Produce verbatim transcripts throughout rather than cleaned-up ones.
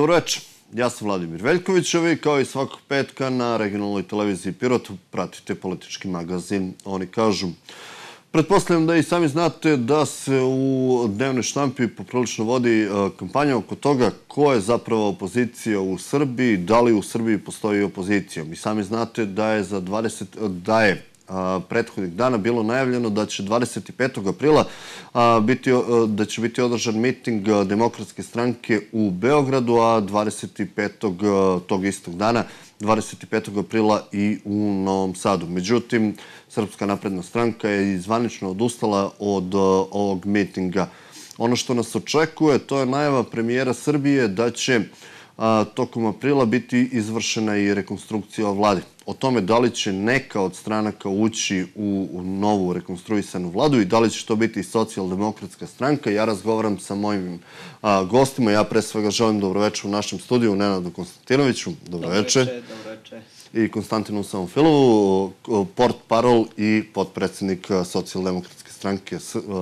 Dobro večer. Ja sam Vladimir Veljković, a vi kao i svakog petka na regionalnoj televiziji Pirot pratite politički magazin Oni kažu. Pretpostavljam da i sami znate da se u dnevnoj štampi poprilično vodi kampanja oko toga ko je zapravo opozicija u Srbiji, da li u Srbiji postoji opozicija. I sami znate da je za dvadeset da je prethodnih dana bilo najavljeno da će dvadeset petog aprila biti, da će biti održan miting Demokratske stranke u Beogradu, a dvadeset petog tog istog dana, dvadeset petog aprila i u Novom Sadu. Međutim, Srpska napredna stranka je zvanično odustala od ovog mitinga. Ono što nas očekuje, to je najava premijera Srbije da će tokom aprila biti izvršena i rekonstrukcija vlade. O tome da li će neka od stranaka ući u novu rekonstruisanu vladu i da li će to biti Socijaldemokratska stranka, ja razgovaram sa mojim gostima. Ja pre svega želim dobroveče u našem studiju, Nenadu Konstantinoviću. Dobroveče. Dobroveče. I Konstantinu Samofilovu, portparol i potpredsednik Socijaldemokratske stranke.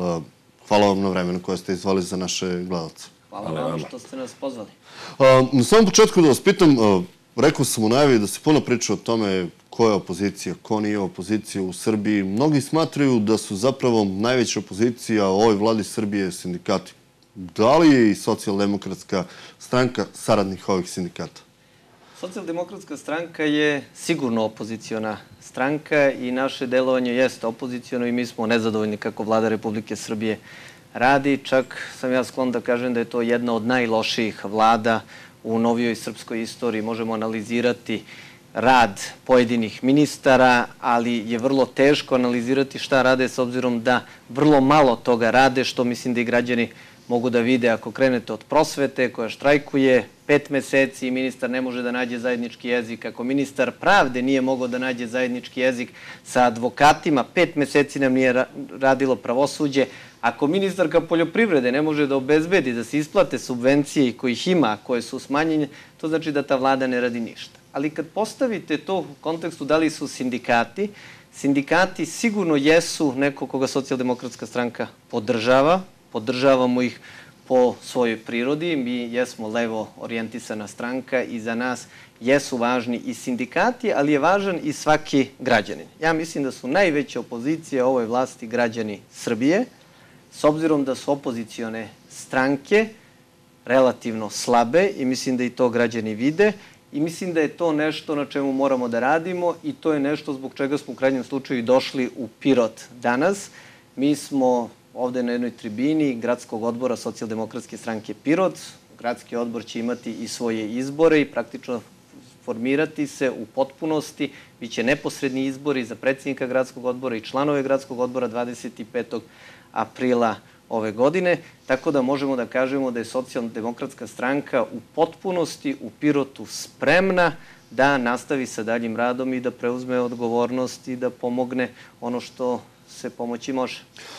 Hvala vam na vremenu koje ste izvali za naše gledalce. Hvala vam što ste nas pozvali. Na samom početku da vas pitam, rekao sam u najavi da se puno priča o tome ko je opozicija, ko nije opozicija u Srbiji. Mnogi smatraju da su zapravo najveća opozicija ovoj vladi Srbije sindikati. Da li je i Socijaldemokratska stranka saradnik ovih sindikata? Socijaldemokratska stranka je sigurno opoziciona stranka i naše delovanje jeste opoziciono i mi smo nezadovoljni kako vlada Republike Srbije radi. Čak sam ja sklon da kažem da je to jedna od najlošijih vlada u novijoj srpskoj istoriji. Možemo analizirati rad pojedinih ministara, ali je vrlo teško analizirati šta rade s obzirom da vrlo malo toga rade, što mislim da i građani mogu da vide ako krenete od prosvete koja štrajkuje pet meseci i ministar ne može da nađe zajednički jezik. Ako ministar pravde nije mogao da nađe zajednički jezik sa advokatima, pet meseci nam nije radilo pravosuđe. Ako ministarka poljoprivrede ne može da obezbedi da se isplate subvencije i kojih ima, koje su smanjenje, to znači da ta vlada ne radi ništa. Ali kad postavite to u kontekstu da li su sindikati, sindikati sigurno jesu neko koga Socijaldemokratska stranka podržava, podržavamo ih po svojoj prirodi. Mi jesmo levo orijentisana stranka i za nas jesu važni i sindikati, ali je važan i svaki građanin. Ja mislim da su najveća opozicija ovoj vlasti građani Srbije, s obzirom da su opozicione stranke relativno slabe i mislim da i to građani vide i mislim da je to nešto na čemu moramo da radimo i to je nešto zbog čega smo u krajnjem slučaju došli u Pirot danas. Mi smo ovde na jednoj tribini Gradskog odbora Socijaldemokratske stranke Pirot. Gradski odbor će imati i svoje izbore i praktično formirati se u potpunosti. Biće neposredni izbori za predsjednika Gradskog odbora i članove Gradskog odbora dvadeset petog aprila ove godine, tako da možemo da kažemo da je Socijaldemokratska stranka u potpunosti u Pirotu spremna da nastavi sa daljim radom i da preuzme odgovornost i da pomogne ono što se pomoći može.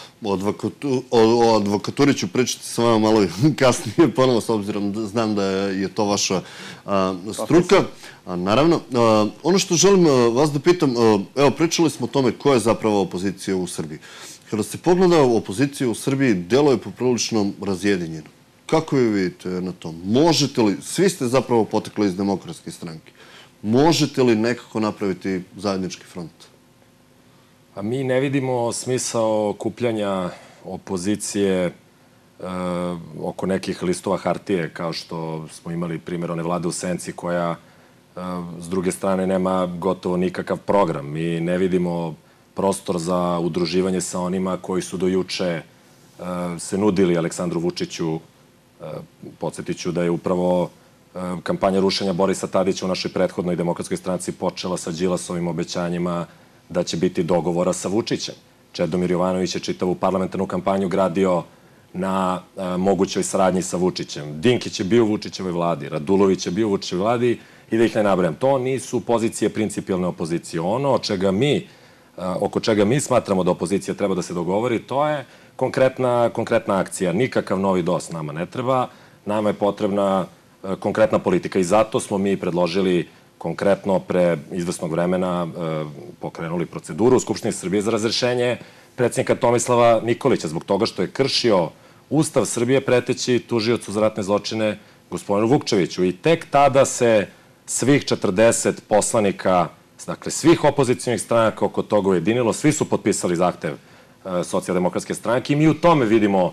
O advokaturi ću pričati sa vama malo kasnije, ponovo s obzirom da znam da je to vaša struka. Naravno, ono što želim vas da pitam, evo, pričali smo o tome ko je zapravo opozicija u Srbiji. Kada se pogleda opozicija u Srbiji, delo je poprilično razjedinjeno. Kako vi vidite na to? Možete li, svi ste zapravo potekli iz Demokratske stranke, možete li nekako napraviti zajednički front? A mi ne vidimo smisao kupljanja opozicije oko nekih listova hartije, kao što smo imali primjer one vlade u senci koja s druge strane nema gotovo nikakav program. Mi ne vidimo prostor za udruživanje sa onima koji su do juče se nudili Aleksandru Vučiću. Podsjetit ću da je upravo kampanja rušenja Borisa Tadića u našoj prethodnoj Demokratskoj stranci počela sa Đilasovim obećanjima da će biti dogovora sa Vučićem. Čedomir Jovanović je čitavu parlamentarnu kampanju gradio na mogućoj saradnji sa Vučićem. Dinkić je bio u Vučićevoj vladi, Radulović je bio u Vučićevoj vladi i da ih ne nabrajam. To nisu pozicije principijalne opozicije. Ono od čega mi oko čega mi smatramo da opozicija treba da se dogovori, to je konkretna, konkretna akcija. Nikakav novi D O S nama ne treba, nama je potrebna konkretna politika i zato smo mi predložili konkretno pre izvesnog vremena pokrenuli proceduru u Skupštini Srbije za razrešenje predsjednika Tomislava Nikolića zbog toga što je kršio Ustav Srbije preteći tužiocu za ratne zločine gospodinu Vukčeviću. I tek tada se svih četrdeset poslanika, dakle svih opozicijalnih stranaka oko toga ujedinilo, svi su potpisali zahtev Socijaldemokratske stranke i mi u tome vidimo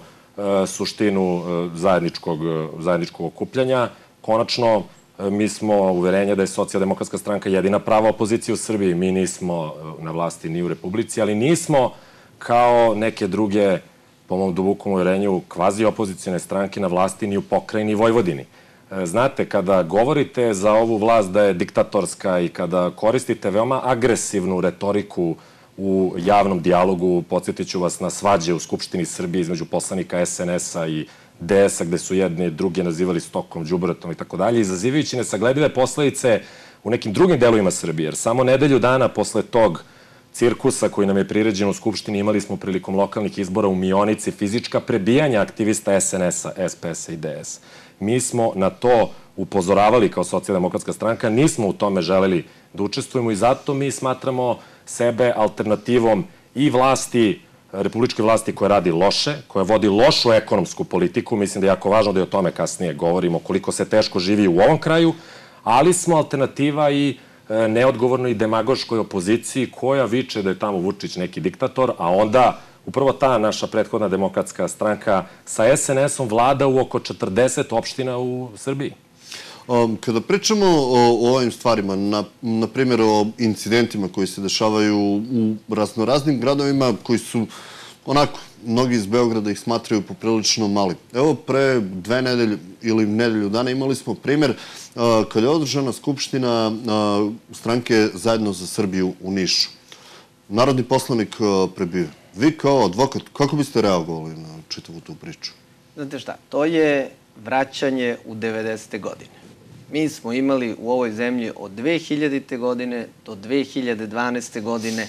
suštinu zajedničkog, zajedničkog okupljanja. Konačno, mi smo uverenja da je Socijaldemokratska stranka jedina prava opozicija u Srbiji. Mi nismo na vlasti ni u Republici, ali nismo kao neke druge, po mom dubokom uverenju, kvazi opozicijne stranke na vlasti ni u pokrajini Vojvodini. Znate, kada govorite za ovu vlast da je diktatorska i kada koristite veoma agresivnu retoriku u javnom dijalogu, podsjetit ću vas na svađe u Skupštini Srbije između poslanika es en es-a i de es-a, gde su jedni druge nazivali stokom, đubretom i tako dalje, izazivajući nesagledive posledice u nekim drugim delovima Srbije. Jer samo nedelju dana posle tog cirkusa koji nam je priređen u Skupštini imali smo prilikom lokalnih izbora u Mionici fizička prebijanja aktivista es en es-a, es pe es-a i de es. Mi smo na to upozoravali kao Socijaldemokratska stranka, nismo u tome želeli da učestvujemo i zato mi smatramo sebe alternativom i vlasti, republičke vlasti koja radi loše, koja vodi lošu ekonomsku politiku. Mislim da je jako važno da i o tome kasnije govorimo, koliko se teško živi u ovom kraju, ali smo alternativa i neodgovornoj i demagoškoj opoziciji koja viče da je tamo Vučić neki diktator, a onda upravo ta naša prethodna demokratska stranka sa es en es-om vlada u oko četrdeset opština u Srbiji. Kada pričamo o ovim stvarima, na primjer o incidentima koji se dešavaju u raznoraznim gradovima koji su onako, mnogi iz Beograda ih smatraju poprilično mali. Evo, pre dve nedelje ili nedelju dana imali smo primjer kada je održana skupština stranke Zajedno za Srbiju u Nišu. Narodni poslanik prebio. Vi kao advokat, kako biste reagovali na čitavu tu priču? Znate šta, to je vraćanje u devedesete godine. Mi smo imali u ovoj zemlji od dve hiljadite. godine do dve hiljade dvanaeste. godine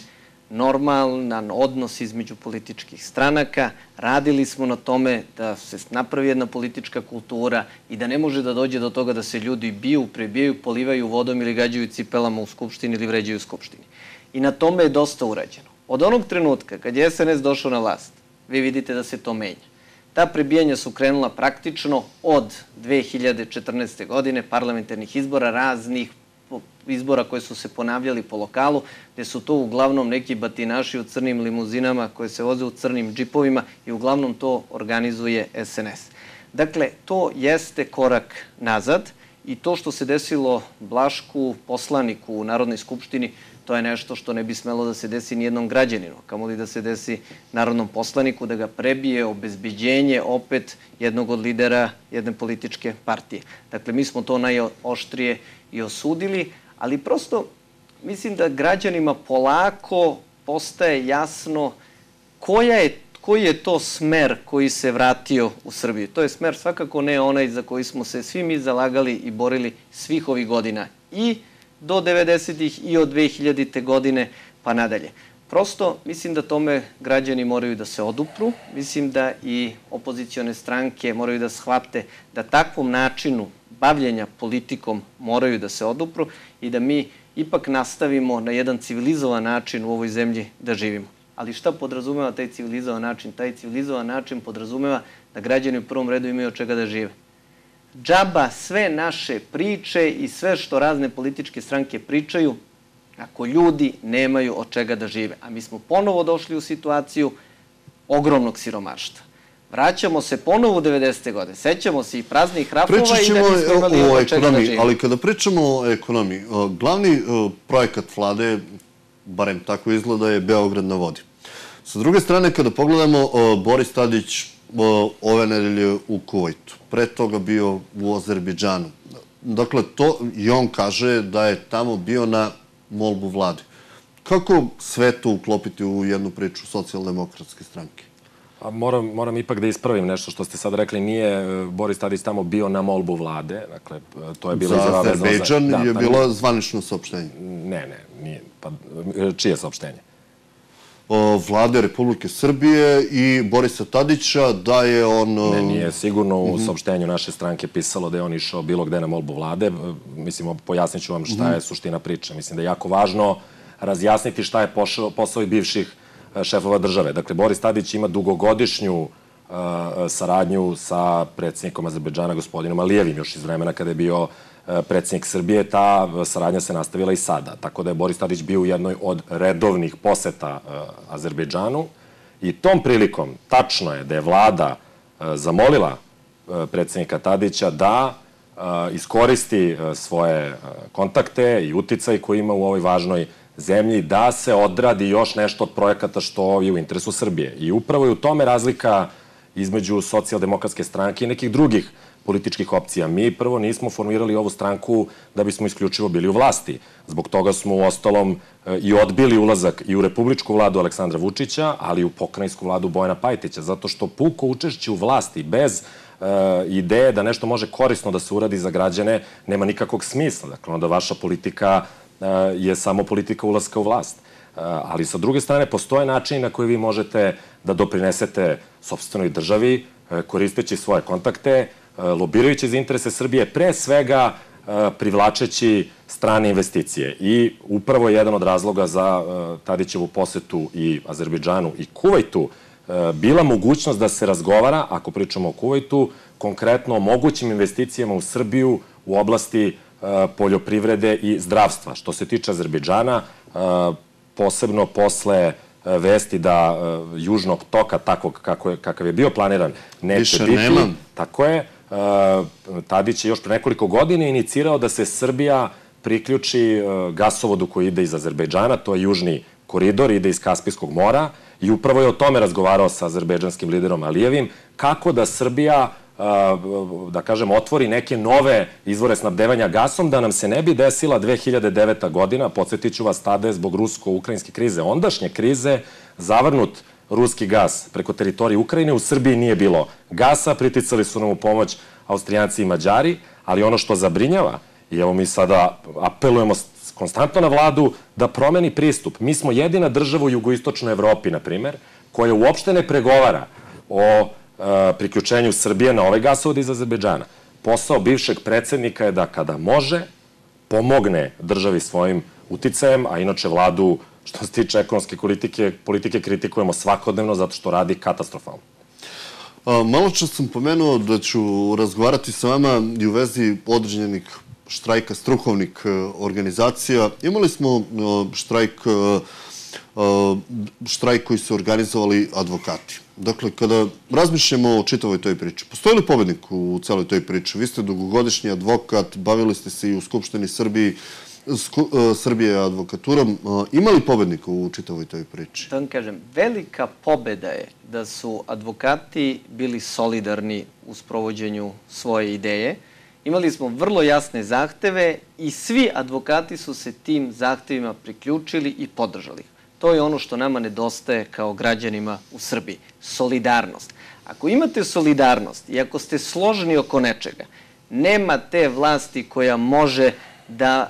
normalan odnos između političkih stranaka. Radili smo na tome da se napravi jedna politička kultura i da ne može da dođe do toga da se ljudi biju, prebijaju, polivaju vodom ili gađaju cipelama u Skupštini ili vređaju u Skupštini. I na tome je dosta urađeno. Od onog trenutka kad je es en es došao na vlast, vi vidite da se to menja. Ta prebijanja su krenula praktično od dve hiljade četrnaeste. godine, parlamentarnih izbora, raznih izbora koje su se ponavljali po lokalu, gde su to uglavnom neki batinaši u crnim limuzinama koje se voze u crnim džipovima i uglavnom to organizuje es en es. Dakle, to jeste korak nazad i to što se desilo Blašku, poslaniku u Narodnoj skupštini, to je nešto što ne bi smelo da se desi nijednom građaninu, kamoli da se desi narodnom poslaniku, da ga prebije obezbeđenje opet jednog od lidera jedne političke partije. Dakle, mi smo to najoštrije i osudili, ali prosto mislim da građanima polako postaje jasno koja je, koji je to smer koji se vratio u Srbiju. To je smer svakako ne onaj za koji smo se svi mi zalagali i borili svih ovih godina. I do devedesetih i od dve hiljadite. godine pa nadalje. Prosto mislim da tome građani moraju da se odupru. Mislim da i opozicione stranke moraju da shvate da takvom načinu bavljenja politikom moraju da se odupru i da mi ipak nastavimo na jedan civilizovan način u ovoj zemlji da živimo. Ali šta podrazumeva taj civilizovan način? Taj civilizovan način podrazumeva da građani u prvom redu imaju od čega da žive. Džaba sve naše priče i sve što razne političke stranke pričaju, ako ljudi nemaju od čega da žive. A mi smo ponovo došli u situaciju ogromnog siromaštva. Vraćamo se ponovo u devedesete. godine. Sećamo se i praznih rafova i da nismo imali od čega da živimo. Ali kada pričamo o ekonomiji, glavni projekat vlade, barem tako izgleda, je Beograd na vodi. Sa druge strane, kada pogledamo, Boris Tadić ove nedelje u Kuvajtu, pre toga bio u Azerbejdžanu. Dakle, to i on kaže da je tamo bio na molbu vlade. Kako sve to uklopiti u jednu priču socijaldemokratske stranke? Moram, moram ipak da ispravim nešto što ste sad rekli. Nije Boris Tadić tamo bio na molbu vlade. Dakle, to je bilo za Azerbejdžan je bilo zvanično saopštenje. Ne, ne, nije. Pa, čije saopštenje? Vlade Republike Srbije i Borisa Tadića da je on... Ne, nije sigurno u saopštenju naše stranke pisalo da je on išao bilo gde na molbu vlade. Mislim, pojasnit ću vam šta je suština priče. Mislim da je jako važno razjasniti šta je posao i bivših šefova države. Dakle, Boris Tadić ima dugogodišnju saradnju sa predsjednikom Azerbejdžana, gospodinom Alijevim, još iz vremena kada je bio predsjednik Srbije. Ta saradnja se nastavila i sada. Tako da je Boris Tadić bio u jednoj od redovnih poseta Azerbejdžanu i tom prilikom tačno je da je vlada zamolila predsjednika Tadića da iskoristi svoje kontakte i uticaj koji ima u ovoj važnoj zemlji, da se odradi još nešto od projekata što je u interesu Srbije. I upravo je u tome razlika između socijaldemokratske stranke i nekih drugih političkih opcija. Mi prvo nismo formirali ovu stranku da bismo isključivo bili u vlasti. Zbog toga smo u ostalom i odbili ulazak i u republičku vladu Aleksandra Vučića, ali i u pokrajinsku vladu Bojana Pajtića, zato što puko učešće u vlasti bez ideje da nešto može korisno da se uradi za građane nema nikakvog smisla. Dakle, onda vaša politika je samo politika ulaska u vlast. Ali sa druge strane, postoje načini na koje vi možete da doprinesete sopstvenoj državi, koristeći svoje kontakte, lobirajući za interese Srbije, pre svega privlačeći strane investicije. I upravo je jedan od razloga za Tadićevu posetu i Azerbejdžanu i Kuvajtu bila mogućnost da se razgovara, ako pričamo o Kuvajtu, konkretno o mogućim investicijama u Srbiju u oblasti poljoprivrede i zdravstva. Što se tiče Azerbejdžana, posebno posle vesti da južnog toka, takvog kakav je bio planiran, neće biti. Tako je. Tadić je još pre nekoliko godina inicirao da se Srbija priključi gasovodu koji ide iz Azerbejdžana, to je južni koridor, ide iz Kaspijskog mora i upravo je o tome razgovarao sa azerbejdžanskim liderom Alijevim, kako da Srbija, da kažem, otvori neke nove izvore snabdevanja gasom, da nam se ne bi desila dve hiljade deveta godina, podsjetit ću vas, tada je zbog rusko-ukrajinske krize, ondašnje krize, zavrnut ruski gas preko teritorije Ukrajine, u Srbiji nije bilo gasa, priticali su nam u pomoć Austrijanci i Mađari, ali ono što zabrinjava, i evo mi sada apelujemo konstantno na vladu da promeni pristup. Mi smo jedina država u jugoistočnoj Evropi, na primer, koja uopšte ne pregovara o priključenju Srbije na ovaj gasovod iz Azerbejdžana. Posao bivšeg predsjednika je da kada može, pomogne državi svojim uticajem, a inače vladu, što se tiče ekonomske politike, politike kritikujemo svakodnevno zato što radi katastrofalno. Malo čas sam pomenuo da ću razgovarati sa vama i u vezi određenih štrajka strukovnih organizacija. Imali smo štrajk, štrajk koji su organizovali advokati. Dakle, kada razmišljamo o čitavoj toj priči, postoji li pobednik u celoj toj priči? Vi ste dugogodišnji advokat, bavili ste se i u Skupštini Srbije, Srbije advokaturom. Ima li pobednika u čitavoj toj priči? Da vam kažem, velika pobeda je da su advokati bili solidarni u sprovođenju svoje ideje. Imali smo vrlo jasne zahteve i svi advokati su se tim zahtevima priključili i podržali. To je ono što nama nedostaje kao građanima u Srbiji. Solidarnost. Ako imate solidarnost i ako ste složni oko nečega, nema te vlasti koja može da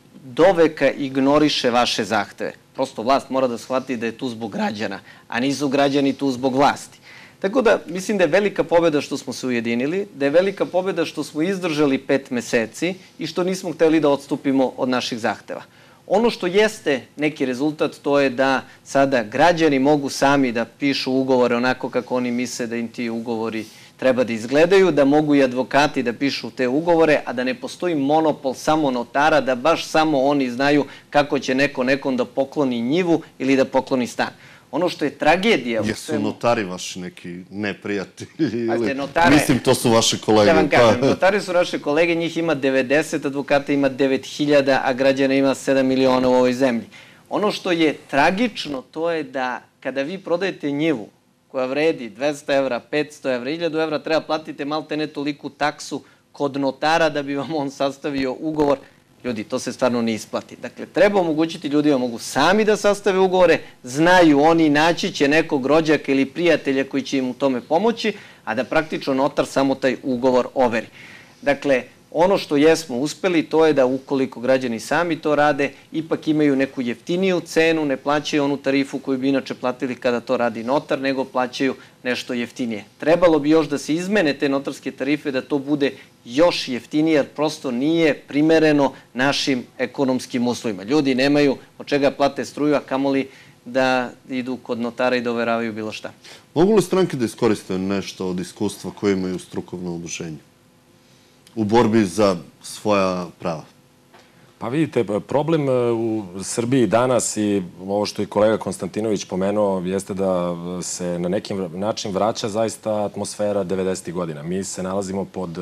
doveka ignoriše vaše zahteve. Prosto vlast mora da shvati da je tu zbog građana, a nisu građani tu zbog vlasti. Tako da mislim da je velika pobeda što smo se ujedinili, da je velika pobeda što smo izdržali pet meseci i što nismo hteli da odstupimo od naših zahteva. Ono što jeste neki rezultat, to je da sada građani mogu sami da pišu ugovore onako kako oni misle da im ti ugovori treba da izgledaju, da mogu i advokati da pišu te ugovore, a da ne postoji monopol samo notara, da baš samo oni znaju kako će neko nekom da pokloni njivu ili da pokloni stan. Ono što je tragedija... Jesu notari vaši neki neprijatelji? Mislim, to su vaše kolege. Da vam kažem, notari su naše kolege, njih ima devedeset, advokata ima devet hiljada, a građana ima sedam miliona u ovoj zemlji. Ono što je tragično, to je da kada vi prodajete njivu koja vredi dvesta evra, petsto evra, hiljadu evra, treba platite malte ne toliku taksu kod notara da bi vam on sastavio ugovor. Ljudi, to se stvarno ne isplati. Dakle, treba omogućiti ljudima mogu sami da sastave ugovore, znaju oni, naći će nekog rođaka ili prijatelja koji će im u tome pomoći, a da praktično notar samo taj ugovor overi. Dakle, ono što jesmo uspeli, to je da ukoliko građani sami to rade, ipak imaju neku jeftiniju cenu, ne plaćaju onu tarifu koju bi inače platili kada to radi notar, nego plaćaju nešto jeftinije. Trebalo bi još da se izmene te notarske tarife, da to bude još jeftinije, jer prosto nije primereno našim ekonomskim uslovima. Ljudi nemaju od čega plate struju, a kamoli da idu kod notara i da overavaju bilo šta. Mogu li stranke da iskoriste nešto od iskustva koje imaju strukovno udruženje u borbi za svoja prava? Pa vidite, problem u Srbiji danas i ovo što je kolega Konstantinović pomenuo jeste da se na neki način vraća zaista atmosfera devedesetih godina. Mi se nalazimo pod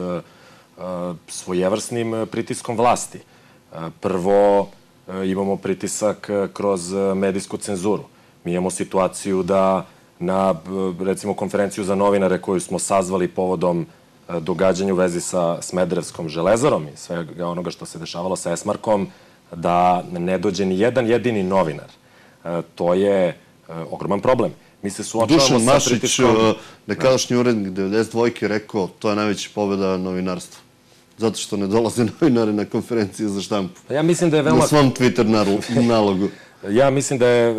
svojevrsnim pritiskom vlasti. Prvo, imamo pritisak kroz medijsku cenzuru. Mi imamo situaciju da na, recimo, konferenciju za novinare koju smo sazvali povodom događanja u vezi sa Smederevskom železarom i svega onoga što se dešavalo sa Esmarkom, da ne dođe ni jedan jedini novinar. To je ogroman problem. Mi se suočavamo sa pritiskom... Dušan Mašić, nekadašnji urednik devedeset dvojke, rekao to je najveća pobjeda novinarstva. Zato što ne dolaze novinari na konferencije za štampu. Ja mislim da je veoma... Na svom Twitter nalogu. Ja mislim da je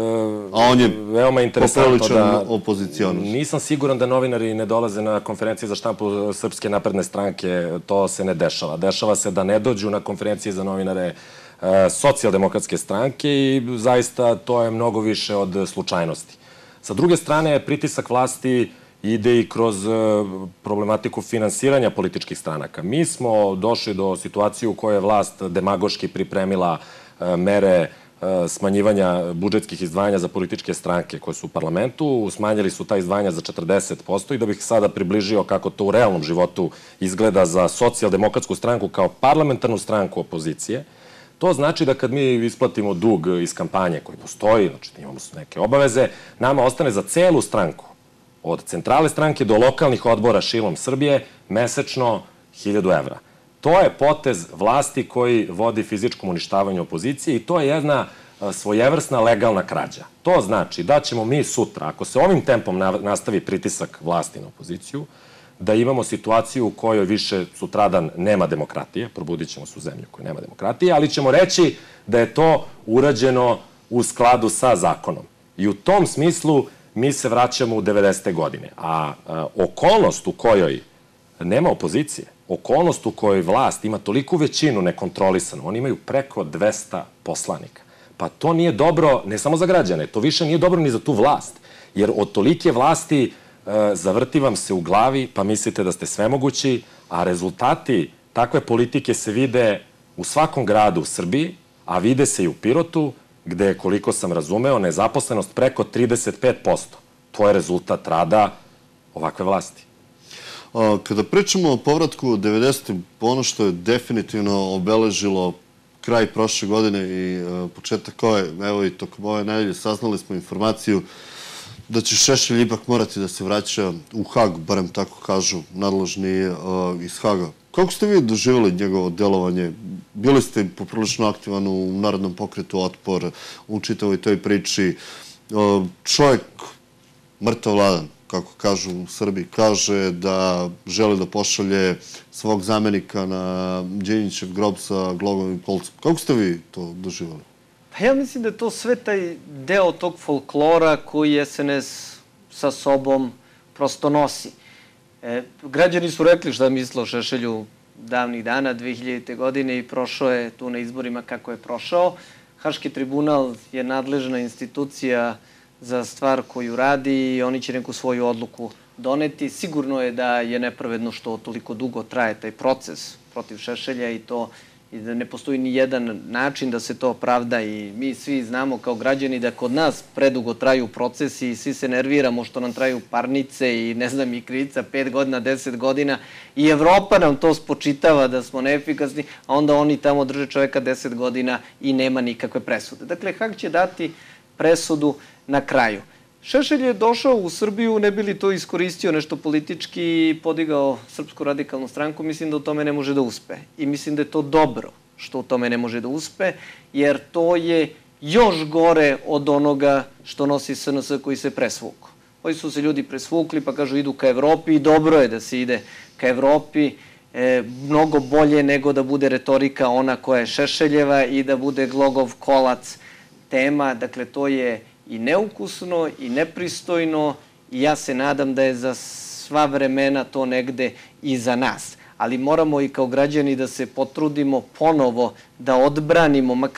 veoma interesantno da... opozicionar. Nisam siguran da novinari ne dolaze na konferencije za štampu Srpske napredne stranke. To se ne dešava. Dešava se da ne dođu na konferencije za novinare Socijaldemokratske stranke i zaista to je mnogo više od slučajnosti. Sa druge strane, pritisak vlasti ide i kroz problematiku finansiranja političkih stranaka. Mi smo došli do situacije u kojoj je vlast demagoški pripremila mere smanjivanja budžetskih izdvajanja za političke stranke koje su u parlamentu. Smanjili su ta izdvajanja za četrdeset posto i da bih sada približio kako to u realnom životu izgleda za Socijaldemokratsku stranku kao parlamentarnu stranku opozicije. To znači da kad mi isplatimo dug iz kampanje koji postoji, znači imamo neke obaveze, nama ostane za celu stranku, od centrale stranke do lokalnih odbora šilom Srbije, mesečno hiljadu evra. To je potez vlasti koji vodi fizičkom uništavanju opozicije i to je jedna svojevrsna legalna krađa. To znači da ćemo mi sutra, ako se ovim tempom nastavi pritisak vlasti na opoziciju, da imamo situaciju u kojoj više sutradan nema demokratije, probudit ćemo se u zemlju koja nema demokratije, ali ćemo reći da je to urađeno u skladu sa zakonom. I u tom smislu mi se vraćamo u devedesete godine. A okolnost u kojoj nema opozicije, okolnost u kojoj vlast ima toliku većinu nekontrolisanu, oni imaju preko dvesta poslanika. Pa to nije dobro ne samo za građane, to više nije dobro ni za tu vlast. Jer od tolike vlasti zavrti vam se u glavi, pa mislite da ste svemogući, a rezultati takve politike se vide u svakom gradu u Srbiji, a vide se i u Pirotu, gde je, koliko sam razumeo, nezaposlenost preko trideset pet posto. To je rezultat rada ovakve vlasti. Kada pričamo o povratku devedesetih, ono što je definitivno obeležilo kraj prošle godine i početak ove, evo i tokom ove nedelje, saznali smo informaciju da će Šešelj ipak morati da se vraća u Hag, barem tako kažu nadležni iz Haga. Kako ste vi doživjeli njegovo delovanje? Bili ste poprilično aktivan u Narodnom pokretu Otpor, u čitavoj toj priči. Čovjek mrtav ladan, kako kažu u Srbiji, kaže da želi da pošalje svog zamenika na Đinjićev grob sa glogom i kolcom. Kako ste vi to doživjeli? Pa ja mislim da je to sve taj deo tog folklora koji S N S sa sobom prosto nosi. Građani su rekli šta misle o Šešelju davnih dana, dve hiljadite. godine, i prošao je tu na izborima kako je prošao. Haški tribunal je nadležna institucija za stvar koju radi i oni će neku svoju odluku doneti. Sigurno je da je nepravedno što toliko dugo traje taj proces protiv Šešelja i to i da ne postoji ni jedan način da se to opravda i mi svi znamo kao građani da kod nas predugo traju procesi i svi se nerviramo što nam traju parnice i ne znam i krivica pet godina, deset godina i Evropa nam to spočitava da smo neefikasni, a onda oni tamo drže čoveka deset godina i nema nikakve presude. Dakle, Hag će dati presudu na kraju. Šešelj je došao u Srbiju, ne bi li to iskoristio nešto politički i podigao Srpsku radikalnu stranku, mislim da u tome ne može da uspe. I mislim da je to dobro što u tome ne može da uspe, jer to je još gore od onoga što nosi S N S koji se presvuku. Ovi su se ljudi presvukli pa kažu idu ka Evropi i dobro je da se ide ka Evropi, mnogo bolje nego da bude retorika ona koja je Šešeljeva i da bude glogov kolac tema. Dakle, to je i neukusno i nepristojno i ja se nadam da je za sva vremena to negde iza nas. Ali moramo i kao građani da se potrudimo ponovo da odbranimo makar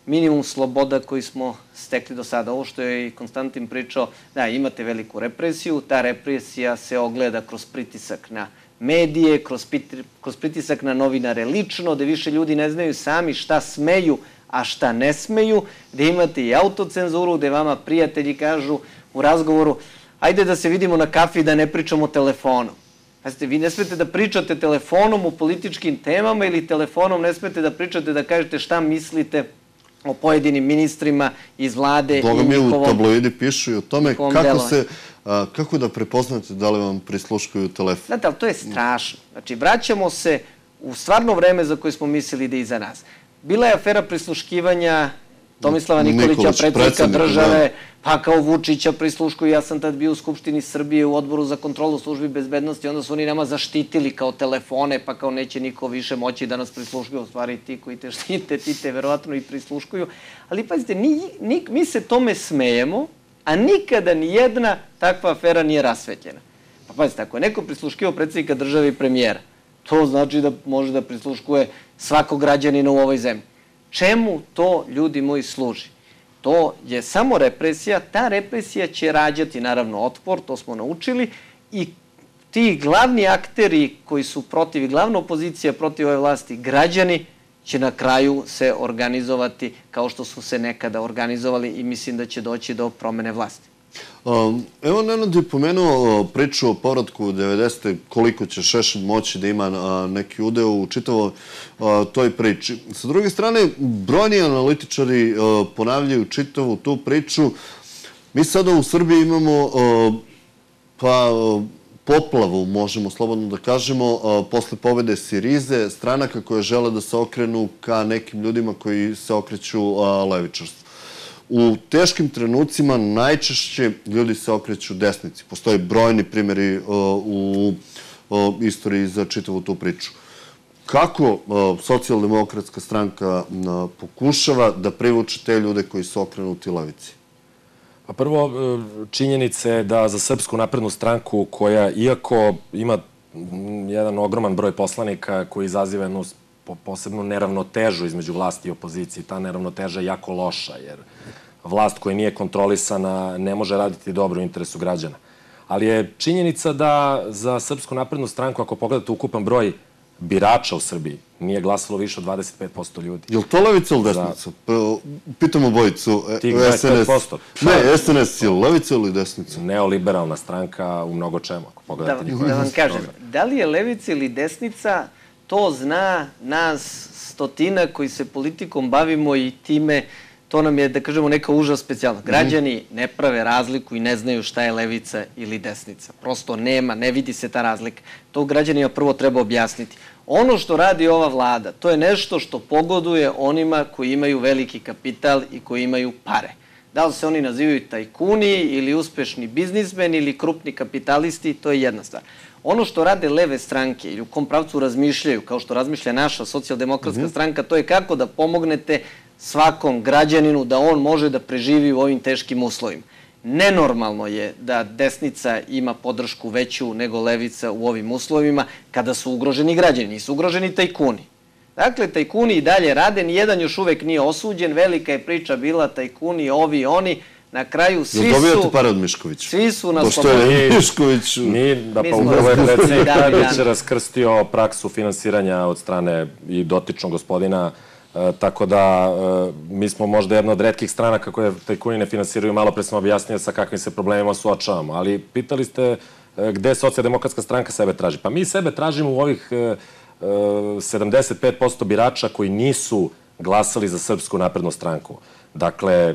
minimum sloboda koji smo stekli do sada. Ovo što je i Konstantin pričao, da, imate veliku represiju, ta represija se ogleda kroz pritisak na medije, kroz, kroz pritisak na novinare lično, da više ljudi ne znaju sami šta smeju, a šta ne smeju, gde imate i autocenzuru, gde vama prijatelji kažu u razgovoru ajde da se vidimo na kafi da ne pričamo telefonom. Pazite, vi ne smete da pričate telefonom o političkim temama ili telefonom ne smete da pričate da kažete šta mislite o pojedinim ministrima iz vlade i njihovom delu. Boga mi u tabloidi pišu i o tome kako se, kako da prepoznate da li vam prisluškuju telefon. Znate, ali to je strašno. Znači, vraćamo se u stvarno vreme za koje smo mislili da je iza nas. Bila je afera prisluškivanja Tomislava Nikolića, predsjednika države, pa kao Vučića prisluškuju. Ja sam tad bio u Skupštini Srbije u odboru za kontrolu službi bezbednosti, onda su oni nama zaštitili kao telefone, pa kao neće niko više moći da nas prisluškuju. U stvari ti koji te štite, ti te verovatno i prisluškuju. Ali pazite, mi se tome smejemo, a nikada ni jedna takva afera nije rasvetljena. Pa pazite, ako je neko prisluškivao predsjednika države i premijera, to znači da može da prisluškuje svakog građanina u ovoj zemlji. Čemu to, ljudi moji, služi? To je samo represija. Ta represija će rađati, naravno, otpor, to smo naučili, i ti glavni akteri koji su protiv, glavna opozicija protiv ove vlasti, građani, će na kraju se organizovati kao što su se nekada organizovali i mislim da će doći do promene vlasti. Evo, Nenad je pomenuo priču o povratku devedesete, koliko će Šešelj moći da ima neki udeo u čitavoj toj priči. Sa druge strane, brojni analitičari ponavljaju čitavu tu priču. Mi sada u Srbiji imamo pa poplavu, možemo slobodno da kažemo, posle pobede Sirize, stranaka koje žele da se okrenu ka nekim ljudima koji se okreću levičarstvu. U teškim trenucima najčešće ljudi se okreću desnici. Postoje brojni primjeri u istoriji za čitavu tu priču. Kako socijaldemokratska stranka pokušava da privuče te ljude koji su okrenuti levici? Pa prvo, činjenica je da za Srpsku naprednu stranku, koja iako ima jedan ogroman broj poslanika koji izaziva jednu posebnu neravnotežu između vlasti i opozicije, ta neravnoteža je jako loša, jer vlast koja nije kontrolisana ne može raditi dobro u interesu građana. Ali je činjenica da za Srpsku naprednu stranku, ako pogledate ukupan broj birača u Srbiji, nije glasalo više od dvadeset pet posto ljudi. Je li to levica ili desnica? Pitamo bojicu. Tih dvadeset pet posto. Ne, S N S je li levica ili desnica? Neoliberalna stranka u mnogo čemu, ako pogledate njihove. Da vam kažem, da li je levica ili desnica, to zna nas stotina koji se politikom bavimo i time, to nam je, da kažemo, neka uža specijalna. Građani ne prave razliku i ne znaju šta je levica ili desnica. Prosto nema, ne vidi se ta razlika. To građanima prvo treba objasniti. Ono što radi ova vlada, to je nešto što pogoduje onima koji imaju veliki kapital i koji imaju pare. Da li se oni nazivaju tajkuni ili uspešni biznismeni ili krupni kapitalisti, to je jedna stvar. Ono što rade leve stranke ili u kom pravcu razmišljaju, kao što razmišlja naša socijaldemokratska stranka, to je kako da pomognete svakom građaninu da on može da preživi u ovim teškim uslovima. Nenormalno je da desnica ima podršku veću nego levica u ovim uslovima kada su ugroženi građani, nisu ugroženi tajkuni. Dakle, tajkuni i dalje rade, nijedan još uvek nije osuđen, velika je priča bila tajkuni, ovi, oni. Na kraju svi su... Jel dobijate pare od Miškovića? Svi su na slobodu. Pošto je Mišković... Nije, da pa upravo je predsjednik Tadić raskrstio praksu finansiranja od strane i dotičnog gospodina, tako da mi smo možda jedna od retkih stranaka koje tajkuni ne finansiraju, malo pre sam objasnio sa kakvim se problemima suočavamo. Ali pitali ste gde socijaldemokratska stranka sebe traži. Pa mi sebe tražimo u ovih sedamdeset pet posto birača koji nisu glasali za Srpsku naprednu stranku. Dakle,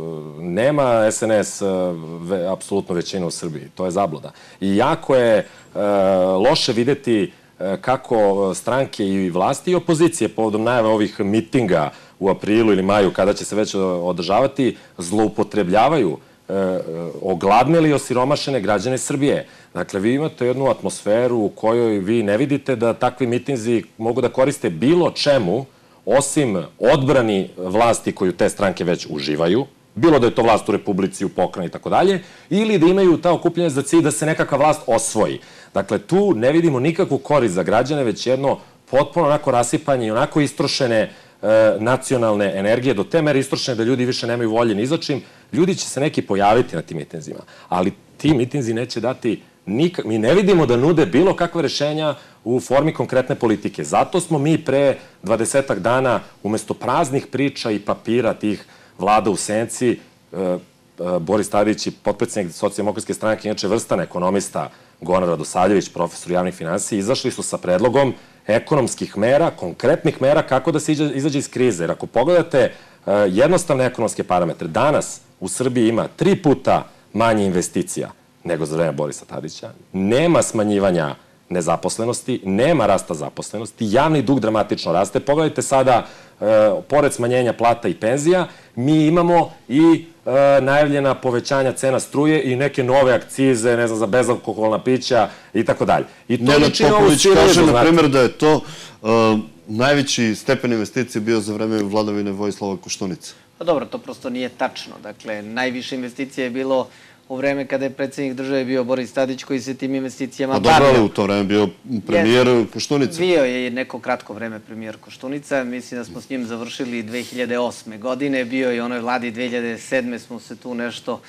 nema S N S apsolutno većinu u Srbiji. To je zabluda. I jako je loše videti kako stranke i vlasti i opozicije povodom najave ovih mitinga u aprilu ili maju, kada će se već održavati, zloupotrebljavaju ogladneli i osiromašene građane Srbije. Dakle, vi imate jednu atmosferu u kojoj vi ne vidite da takvi mitinzi mogu da koriste bilo čemu, osim odbrani vlasti koju te stranke već uživaju, bilo da je to vlast u Republici, u pokrajini i tako dalje, ili da imaju ta okupljanja za cilj da se nekakva vlast osvoji. Dakle, tu ne vidimo nikakvu korist za građane, već jedno potpuno onako rasipanje i onako istrošene nacionalne energije, do te mere istrošene da ljudi više nemaju volje ni za čim. Ljudi će se neki pojaviti na tim mitinzima, ali ti mitinzi neće dati nikak... Mi ne vidimo da nude bilo kakve rešenja u formi konkretne politike. Zato smo mi pre dvadesetak dana, umesto praznih priča i papira tih vlada u senci, Boris Tadić i potpredsednik Socijaldemokratske stranke, inače vrstan ekonomista, Goran Radosavljević, profesor javnih finansija, izašli su sa predlogom ekonomskih mera, konkretnih mera kako da se izađe iz krize. Jer ako pogledate jednostavne ekonomske parametre, danas u Srbiji ima tri puta manje investicija nego za vreme Borisa Tadića, nema smanjivanja nezaposlenosti, nema rasta zaposlenosti, javni dug dramatično raste. Pogledajte sada, pored smanjenja plata i penzija, mi imamo i najavljena povećanja cena struje i neke nove akcize, ne znam, za bezalkoholna pića i tako dalje. I to Nenad Popović kaže, na primjer, da je to najveći stepen investicije bio za vreme vladavine Vojislava Koštunice. Pa dobro, to prosto nije tačno. Dakle, najviše investicije je bilo u vreme kada je predsjednik države bio Boris Tadić, koji se tim investicijama bavio. A dobro, ali u to vreme bio premijer Koštunica. Bio je neko kratko vreme premijer Koštunica. Mislim da smo s njim završili dve hiljade osme godine. Bio je u onoj vladi dve hiljade sedme. Smo se tu nešto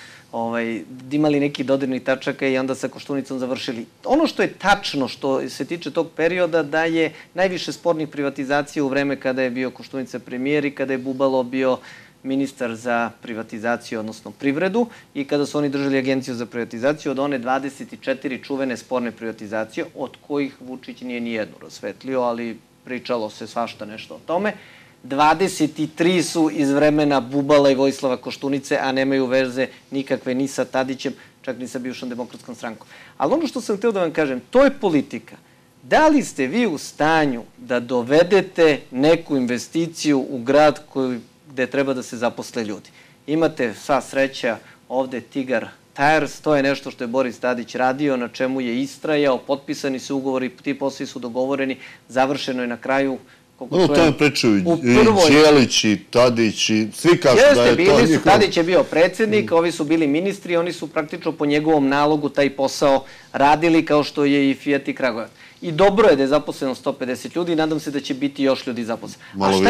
imali neki dodirnih tačaka i onda sa Koštunicom završili. Ono što je tačno što se tiče tog perioda, da je najviše spornih privatizacija u vreme kada je bio Koštunica premijer i kada je Bubalo bio ministar za privatizaciju, odnosno privredu, i kada su oni držali agenciju za privatizaciju, od one dvadeset četiri čuvene sporne privatizacije, od kojih Vučić nije ni jednu rasvetlio, ali pričalo se svašta nešto o tome. dvadeset tri su iz vremena Bubala i Vojislava Koštunice, a nemaju veze nikakve ni sa Tadićem, čak ni sa bivšom Demokratskom strankom. Ali ono što sam htio da vam kažem, to je politika. Da li ste vi u stanju da dovedete neku investiciju u grad koji gde treba da se zaposle ljudi? Imate sva sreća ovde Tigar Tires, to je nešto što je Boris Tadić radio, na čemu je istrajao, potpisani su ugovori, ti poslovi su dogovoreni, završeno je na kraju. No, to je pričao i Đelić i Tadić i svi kažu da je to njihov. Jeste, Tadić je bio predsjednik, ovi su bili ministri, oni su praktično po njegovom nalogu taj posao radili, kao što je i Fijat i Kragujevac. I dobro je da je zaposleno sto pedeset ljudi i nadam se da će biti još ljudi zaposleno.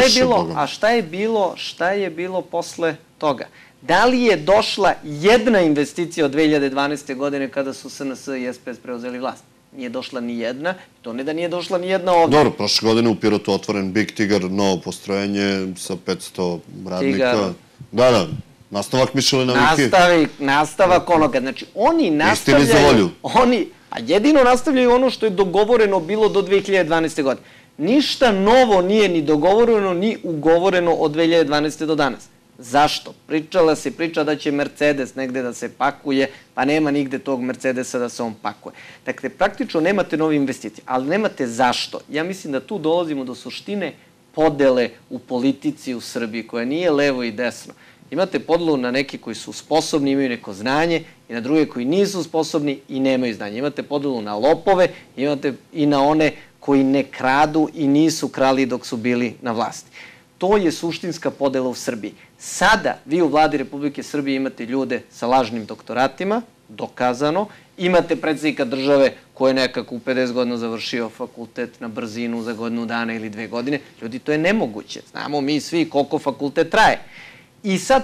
A šta je bilo, šta je bilo posle toga? Da li je došla jedna investicija od dve hiljade dvanaeste. godine kada su S N S i S P S preuzeli vlast? Nije došla ni jedna, to ne da nije došla ni jedna ovdje. Dobro, prošle godine u Pirotu otvoren Big Tigar, novo postrojenje sa petsto radnika. Da, da, nastavak Mišelina Viki. Nastavak onoga, znači oni nastavljaju... Istini za volju. Oni, a jedino nastavljaju ono što je dogovoreno bilo do dve hiljade dvanaeste. godine. Ništa novo nije ni dogovoreno, ni ugovoreno od dve hiljade dvanaeste. do danas. Zašto? Pričala se priča da će Mercedes negde da se pakuje, pa nema nigde tog Mercedesa da se on pakuje. Dakle, praktično nemate nove investicije, ali nemate zašto. Ja mislim da tu dolazimo do suštine podele u politici u Srbiji, koja nije levo i desno. Imate podelu na neke koji su sposobni, imaju neko znanje, i na druge koji nisu sposobni i nemaju znanje. Imate podelu na lopove, imate i na one koji ne kradu i nisu krali dok su bili na vlasti. To je suštinska podela u Srbiji. Sada vi u vladi Republike Srbije imate ljude sa lažnim doktoratima, dokazano, imate predsjednika države koji je nekako u pedeset godina završio fakultet na brzinu za godinu dana ili dve godine. Ljudi, to je nemoguće. Znamo mi svi koliko fakultet traje. I sad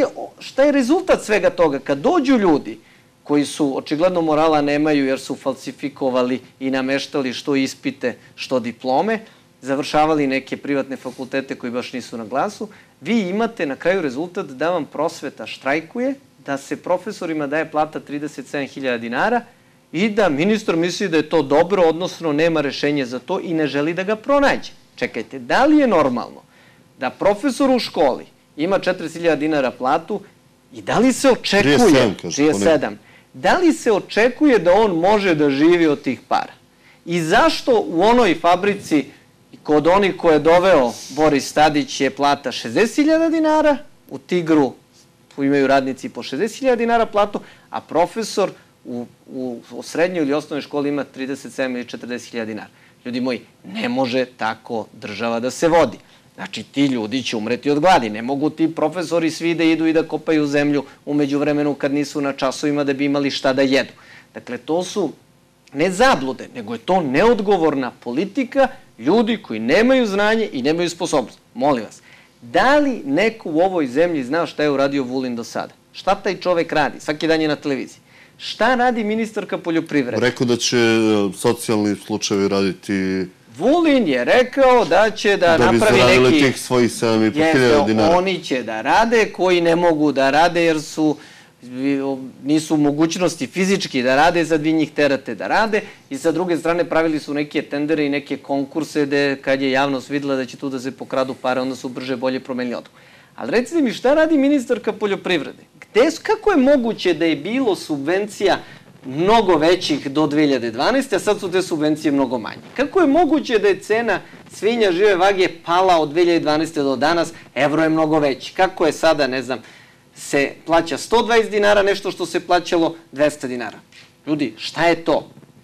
šta je rezultat svega toga? Kad dođu ljudi koji su očigledno morala nemaju jer su falsifikovali i nameštali što ispite, što diplome, završavali neke privatne fakultete koji baš nisu na glasu, vi imate na kraju rezultat da vam prosveta štrajkuje, da se profesorima daje plata trideset sedam hiljada dinara i da ministar misli da je to dobro, odnosno nema rešenje za to i ne želi da ga pronađe. Čekajte, da li je normalno da profesor u školi ima četrdeset hiljada dinara platu i da li se očekuje... trideset sedam. Da li se očekuje da on može da živi od tih para? I zašto u onoj fabrici kod onih koje je doveo Boris Tadić je plata šezdeset hiljada dinara, u Tigru imaju radnici po šezdeset hiljada dinara platu, a profesor u srednjoj ili osnovnoj školi ima trideset sedam ili četrdeset hiljada dinara. Ljudi moji, ne može tako država da se vodi. Znači, ti ljudi će umreti od gladi. Ne mogu ti profesori svi da idu i da kopaju zemlju umeđu vremenu kad nisu na časovima da bi imali šta da jedu. Dakle, to su ne zablude, nego je to neodgovorna politika Ljudi koji nemaju znanje i nemaju sposobnost. Molim vas, da li neko u ovoj zemlji zna šta je uradio Vulin do sada? Šta taj čovek radi? Svaki dan je na televiziji. Šta radi ministarka poljoprivrede? Rekao da će socijalni slučajevi raditi... Vulin je rekao da će da napravi neki... Da bi zaradili tih svojih sedam i po hiljada dinara. Oni će da rade, koji ne mogu da rade jer su nisu u mogućnosti fizički da rade, sad vi njih terate da rade i sa druge strane pravili su neke tendere i neke konkurse gde kad je javnost videla da će tu da se pokradu pare, onda su brže bolje promenili odluku. Ali recite mi, šta radi ministarka poljoprivrede? Gde, kako je moguće da je bilo subvencija mnogo većih do dve hiljade dvanaeste. a sad su te subvencije mnogo manje? Kako je moguće da je cena svinja žive vage pala od dve hiljade dvanaeste. do danas, evro je mnogo veći? Kako je sada, ne znam, se plaća sto dvadeset dinara, nešto što se plaćalo dvesta dinara? Ljudi, šta je to?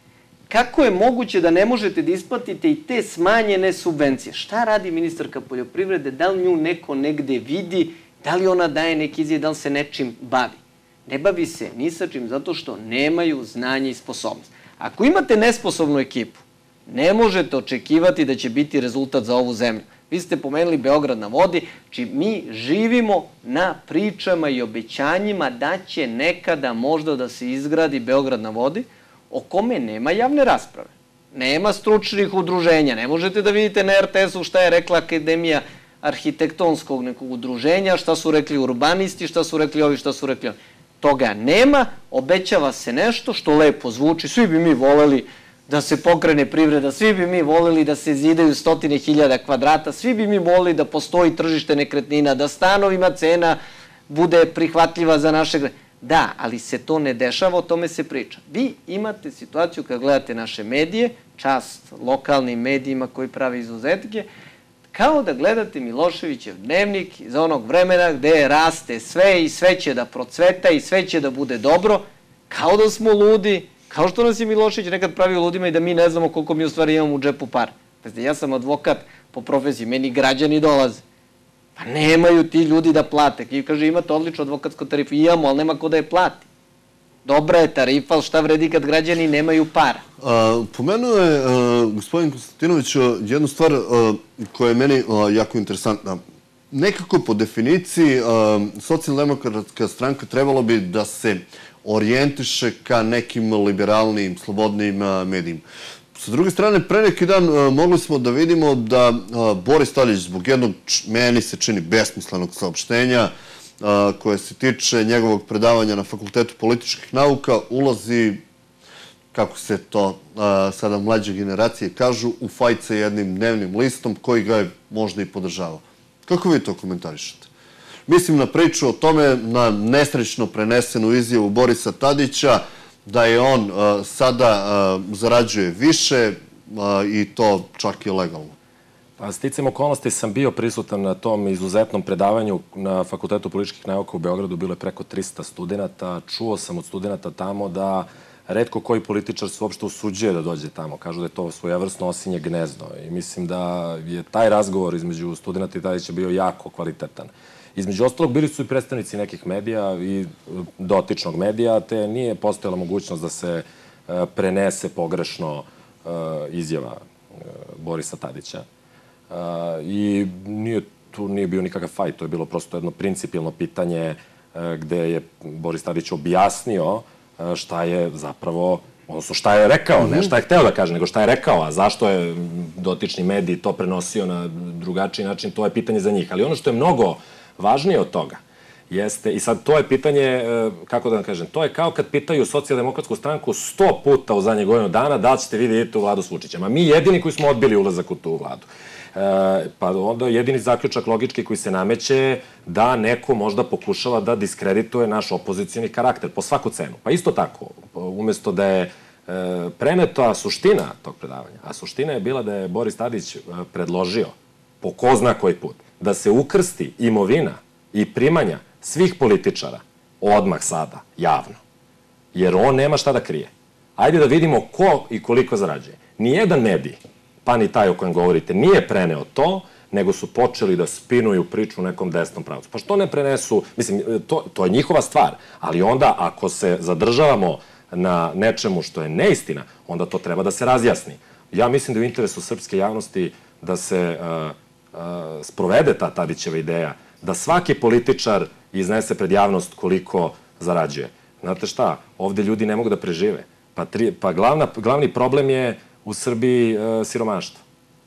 Kako je moguće da ne možete da isplatite i te smanjene subvencije? Šta radi ministarka poljoprivrede? Da li nju neko negde vidi? Da li ona daje neki izjave? Da li se nečim bavi? Ne bavi se ni sa čim, zato što nemaju znanje i sposobnost. Ako imate nesposobnu ekipu, ne možete očekivati da će biti rezultat za ovu zemlju. Vi ste pomenuli Beograd na vodi, či mi živimo na pričama i obećanjima da će nekada možda da se izgradi Beograd na vodi, o kome nema javne rasprave. Nema stručnih udruženja. Ne možete da vidite na er te es u šta je rekla Akademija arhitektonskog nekog udruženja, šta su rekli urbanisti, šta su rekli ovi, šta su rekli ovi. Toga nema, obećava se nešto što lepo zvuči. Svi bi mi voleli da se pokrene privreda, svi bi mi voleli da se zidaju stotine hiljada kvadrata, svi bi mi voleli da postoji tržište nekretnina, da stanovima cena bude prihvatljiva za naše građane. Da, ali se to ne dešava, o tome se priča. Vi imate situaciju kad gledate naše medije, čast lokalnim medijima koji prave izuzetke, kao da gledate Miloševićev dnevnik iz onog vremena gde raste sve i sve će da procveta i sve će da bude dobro, kao da smo ludi, kao što nas je Milošević nekad pravio ludima i da mi ne znamo koliko mi u stvari imamo u džepu para. Ja sam advokat po profesiji, meni građani dolaze. Pa nemaju ti ljudi da plate. I kaže, imate odličnu advokatsku tarifu. Imamo, ali nema ko da je plati. Dobra je tarifa, ali šta vredi kad građani nemaju para? Pomenuo je gospodin Konstantinović jednu stvar koja je meni jako interesantna. Nekako po definiciji socijaldemokratska stranka trebalo bi da se orijentiše ka nekim liberalnim, slobodnim medijima. Sa druge strane, pre neki dan mogli smo da vidimo da Boris Tadić zbog jednog, meni se čini, besmislenog saopštenja koje se tiče njegovog predavanja na Fakultetu političkih nauka, ulazi, kako se to sada mlađe generacije kažu, u fajt sa jednim dnevnim listom koji ga je možda i podržavao. Kako vi to komentarišete? Mislim na priču o tome, na nesrećno prenesenu izjavu Borisa Tadića, da je on sada zarađuje više i to čak i legalno. Pa sticam okolnosti sam bio prisutan na tom izuzetnom predavanju na Fakultetu političkih nauka u Beogradu, bilo je preko trista studenta. Čuo sam od studenta tamo da retko koji političar se uopšte usuđuje da dođe tamo. Kažu da je to svojevrsno osinje gnezdo i mislim da je taj razgovor između studenta i Tadića bio jako kvalitetan. Između ostalog, bili su i predstavnici nekih medija i dotičnog medija, te nije postojala mogućnost da se prenese pogrešno izjava Borisa Tadića. I tu nije bio nikakav fajt, to je bilo prosto jedno principijelno pitanje gde je Boris Tadić objasnio šta je zapravo, odnosno šta je rekao, ne šta je hteo da kaže, nego šta je rekao, a zašto je dotični medij to prenosio na drugačiji način, to je pitanje za njih. Ali ono što je mnogo važnije od toga jeste, i sad to je pitanje, kako da vam kažem, to je kao kad pitaju socijaldemokratsku stranku sto puta u zadnje godinu dana da li ćete vi da idete u vladu s Vučićem. A mi jedini koji smo odbili ulazak u tu vladu. Pa onda jedini zaključak logički koji se nameće da neko možda pokušava da diskredituje naš opozicijni karakter po svaku cenu. Pa isto tako, umesto da je preneta suština tog predavanja, a suština je bila da je Boris Tadić predložio, po ko zna koji put, da se ukrsti imovina i primanja svih političara odmah sada, javno. Jer on nema šta da krije. Ajde da vidimo ko i koliko zarađuje. Nijedan medij, pa ni taj o kojem govorite, nije preneo to, nego su počeli da spinuju priču u nekom desnom pravcu. Pa što ne prenesu, mislim, to, to je njihova stvar, ali onda ako se zadržavamo na nečemu što je neistina, onda to treba da se razjasni. Ja mislim da je u interesu srpske javnosti da se sprovede ta Tadićeva ideja, da svaki političar iznese pred javnost koliko zarađuje. Znate šta, ovde ljudi ne mogu da prežive. Pa glavni problem je u Srbiji siromaštvo.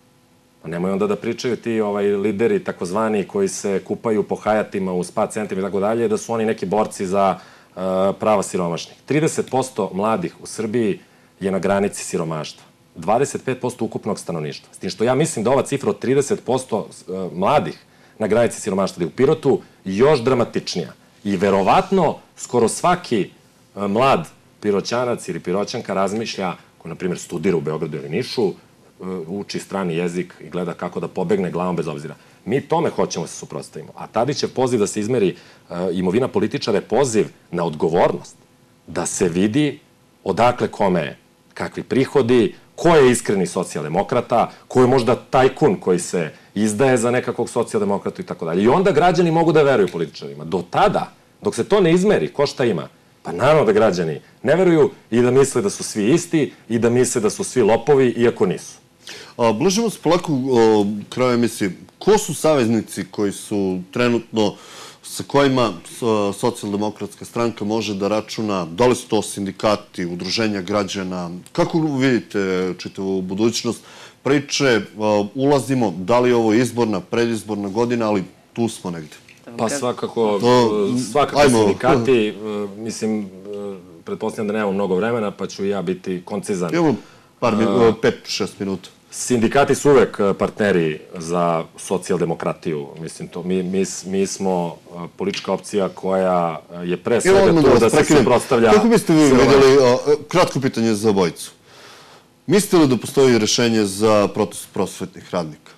Nemoj onda da pričaju ti lideri takozvani koji se kupaju po Hayatima u spa centrima i tako dalje, da su oni neki borci za prava siromašnih. trideset posto mladih u Srbiji je na granici siromaštva. dvadeset pet posto ukupnog stanovništva. S tim što ja mislim da ova cifra od trideset posto mladih na granici siromaštva da je u Pirotu još dramatičnija. I verovatno skoro svaki mlad Piroćanac ili Piroćanka razmišlja, ko na primjer studira u Beogradu ili Nišu, uči strani jezik i gleda kako da pobegne glavom bez obzira. Mi tome hoćemo da se suprotstavimo. A Tadićev poziv da se izmeri imovina političara je poziv na odgovornost. Da se vidi odakle kome je, kakvi prihodi, ko je iskreni socijaldemokrata, ko je možda tajkun koji se izdaje za nekakvog socijaldemokrata i tako dalje. I onda građani mogu da veruju političarima. Do tada, dok se to ne izmeri, ko šta ima, pa naravno da građani ne veruju i da misle da su svi isti i da misle da su svi lopovi, iako nisu. Bližimo se polako kraju emisije. Ko su saveznici koji su trenutno, sa kojima socijaldemokratska stranka može da računa? Da li su to sindikati, udruženja građana? Kako vidite čitavu budućnost priče? Ulazimo, da li je ovo izborna, predizborna godina, ali tu smo negde. Pa svakako, svakako sindikati, mislim, pretpostavljam da nemamo mnogo vremena, pa ću ja biti koncizan. Imamo par, pet, šest minuta. Sindikati su uvek partneri za socijaldemokratiju. Mislim, mi smo politička opcija koja je pre svega tu da se suprotstavlja... Kako biste vi vidjeli, kratko pitanje za obojicu. Mislite li da postoji rešenje za protest prosvetnih radnika?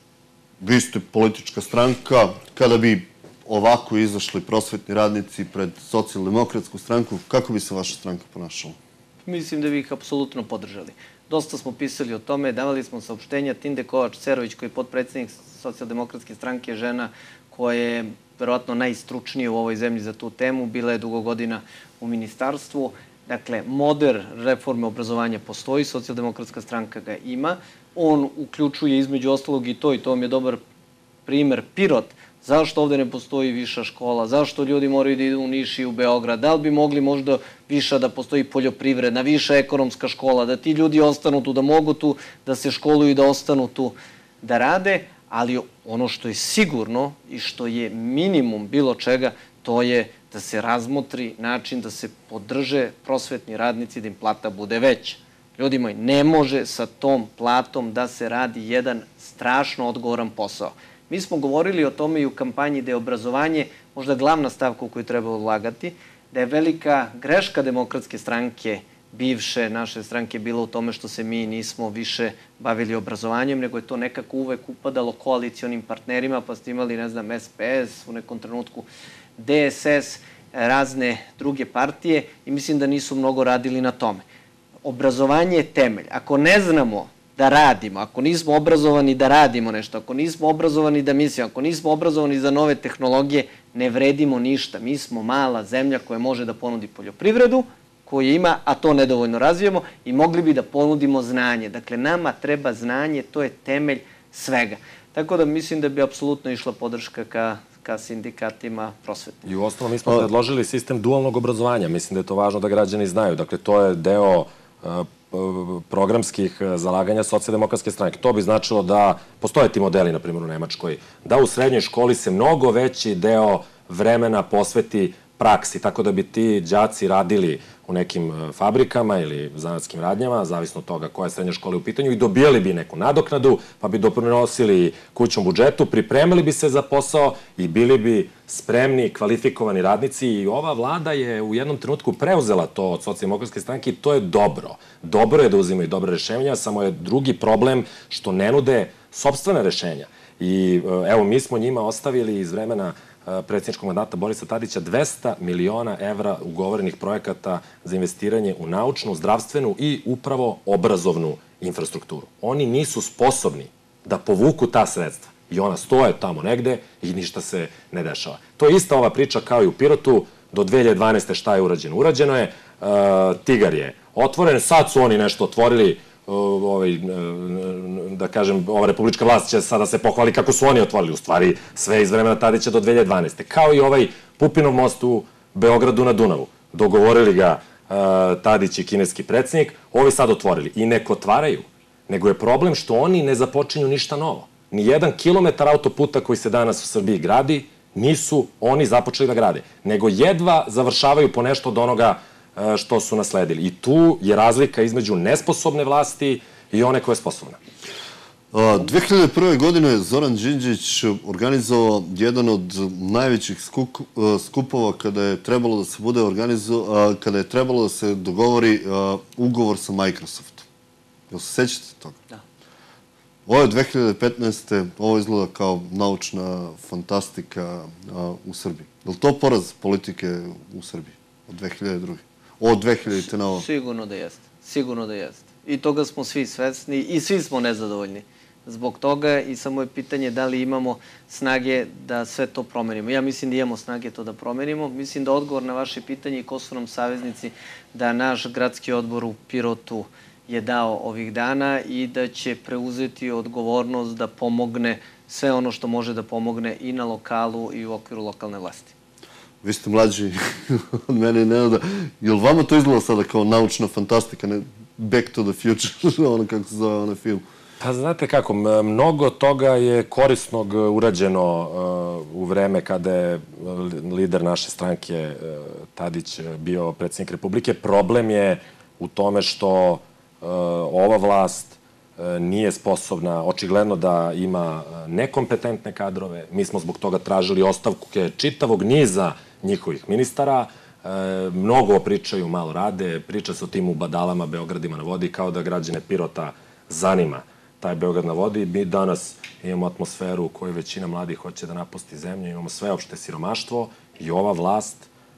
Vi ste politička stranka, kada bi ovako izašli prosvetni radnici pred socijaldemokratsku stranku, kako bi se vaša stranka ponašala? Mislim da bi ih apsolutno podržali. Dosta smo pisali o tome, davali smo saopštenja. Tinde Kovač-Cerović, koji je potpredsednik socijaldemokratske stranke, žena koja je verovatno najstručnija u ovoj zemlji za tu temu, bila je dugo godina u ministarstvu. Dakle, model reforme obrazovanja postoji, socijaldemokratska stranka ga ima. On uključuje između ostalog i to, i to vam je dobar primer, Pirot. Zašto ovde ne postoji viša škola? Zašto ljudi moraju da idu u Niš i u Beograd? Da li bi mogli možda viša da postoji poljoprivredna, viša ekonomska škola, da ti ljudi ostanu tu, da mogu tu da se školuju i da ostanu tu da rade? Ali ono što je sigurno i što je minimum bilo čega, to je da se razmotri način da se podrže prosvetni radnici, da im plata bude veća. Ljudi moji, ne može sa tom platom da se radi jedan strašno odgovoran posao. Mi smo govorili o tome i u kampanji da je obrazovanje možda glavna stavka u koju treba ulagati, da je velika greška Demokratske stranke, bivše naše stranke, bila u tome što se mi nismo više bavili obrazovanjem, nego je to nekako uvek upadalo koalicionim partnerima, pa ste imali, ne znam, S P S, u nekom trenutku D S S, razne druge partije i mislim da nisu mnogo radili na tome. Obrazovanje je temelj. Ako ne znamo da radimo, ako nismo obrazovani da radimo nešto, ako nismo obrazovani da mislimo, ako nismo obrazovani za nove tehnologije, ne vredimo ništa. Mi smo mala zemlja koja može da ponudi poljoprivredu, koju ima, a to nedovoljno razvijemo, i mogli bi da ponudimo znanje. Dakle, nama treba znanje, to je temelj svega. Tako da mislim da bi apsolutno išla podrška ka ka sindikatima prosvetnih. I u osnovu mi smo predložili sistem dualnog obrazovanja. Mislim da je to važno da građani znaju. Dakle, to je deo programskih zalaganja socijaldemokratske stranke. To bi značilo da postoje ti modeli, na primjer u Nemačkoj, da u srednjoj školi se mnogo veći deo vremena posveti praksi, tako da bi ti đaci radili u nekim fabrikama ili zanatskim radnjama, zavisno od toga koja je srednja škola u pitanju, i dobijali bi neku nadoknadu, pa bi doprinosili kućnom budžetu, pripremili bi se za posao i bili bi spremni, kvalifikovani radnici. I ova vlada je u jednom trenutku preuzela to od socijaldemokratske stranke i to je dobro. Dobro je da uzimaju dobre rešenja, samo je drugi problem što ne nude sopstvene rešenja. I evo, mi smo njima ostavili iz vremena predsjedničkog mandata Borisa Tadića dvesta miliona evra ugovorenih projekata za investiranje u naučnu, zdravstvenu i upravo obrazovnu infrastrukturu. Oni nisu sposobni da povuku ta sredstva i ona stoje tamo negde i ništa se ne dešava. To je ista ova priča kao i u Pirotu. Do dve hiljade dvanaeste. šta je urađeno? Urađeno je, Tigar je otvoren, sad su oni nešto otvorili ovaj, da kažem, ova republička vlast će sada se pohvali kako su oni otvorili, u stvari sve iz vremena Tadića do dve hiljade dvanaeste. Kao i ovaj Pupinov most u Beogradu na Dunavu. Dogovorili ga Tadić i kineski predsjednik, ovi sad otvorili. I nek otvaraju, nego je problem što oni ne započinju ništa novo. Ni jedan kilometar autoputa koji se danas u Srbiji gradi, nisu oni započeli da grade, nego jedva završavaju po nešto od onoga što su nasledili. I tu je razlika između nesposobne vlasti i one koja je sposobna. dve hiljade prve. godine Zoran Đinđić organizovao jedan od najvećih skupova kada je trebalo da se bude organizovao, kada je trebalo da se dogovori ugovor sa Microsoftom. Jel se sećate toga? Da. Ovo je dve hiljade petnaeste. Ovo izgleda kao naučna fantastika u Srbiji. Je li to poraz politike u Srbiji od dve hiljade druge. Od dve hiljadite. na ovo? Sigurno da jeste. Sigurno da jeste. I toga smo svi svesni i svi smo nezadovoljni zbog toga i samo je pitanje da li imamo snage da sve to promenimo. Ja mislim da imamo snage to da promenimo. Mislim da odgovor na vaše pitanje i ko su nam saveznici da naš gradski odbor u Pirotu je dao ovih dana i da će preuzeti odgovornost da pomogne sve ono što može da pomogne i na lokalu i u okviru lokalne vlasti. Vi ste mlađi od mene i Nenada. Je li vama to izgleda sada kao naučna fantastika, ne Back to the Future, ono kako se zove onaj film? Pa znate kako, mnogo toga je korisnog urađeno u vreme kada je lider naše stranke Tadić bio predsjednik Republike. Problem je u tome što ova vlast nije sposobna, očigledno da ima nekompetentne kadrove. Mi smo zbog toga tražili ostavke čitavog niza njihovih ministara. Mnogo pričaju, malo rade. Priča se o tim ubadalama Beogradima na vodi, kao da građane Pirota zanima taj Beograd na vodi. Mi danas imamo atmosferu u kojoj većina mladih hoće da napusti zemlju, imamo sveopšte siromaštvo i ova vlast